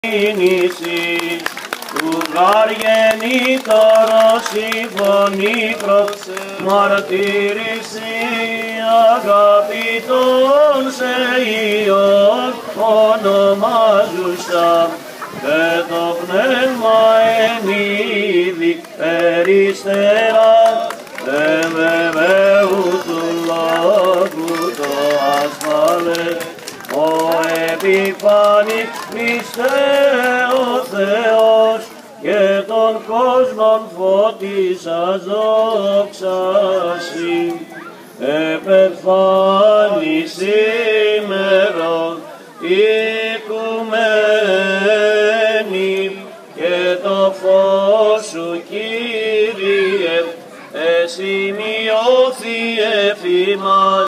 κίνησης του γαργενήτωρος η φωνή μαρτύρηση αγαπητών σε Υιόν ονομάζουσα και το πνεύμα εν είδη περιστερά βεβαίου του λόγου το ασφαλές ο επιφανής Χριστέ ο Θεός και τον κόσμον φώτισας δόξασι επεφάνει σήμερον οικουμένη και το φως σου Κύριε εσημειώθη εφ' ημάς.